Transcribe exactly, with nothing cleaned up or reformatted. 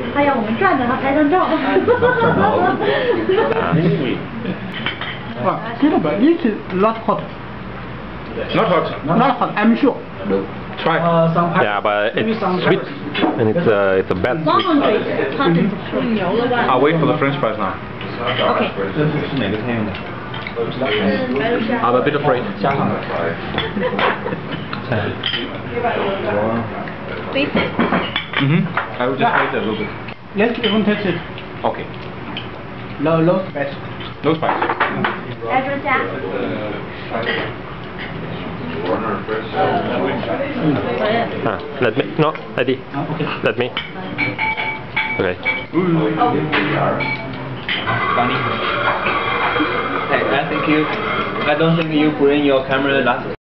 他要我们转着他拍张照。 Well, but this is not hot. Not hot. Not hot, I'm sure. Try. Yeah, but it's sweet and it's a it's a bad one sweet. hundred 它是出油了吧 I'll wait for the French fries now. OK 这是哪个菜用的？ I'm a bit afraid. 加上的。 basic Mm-hmm. I will just wait a little bit. Let's even taste it. Okay. Low, low spice. No spice. 来这加 Ah, let me no, Eddie. Okay. Let me. Okay. Funny. Hey, I think you. I don't think you bring your camera last.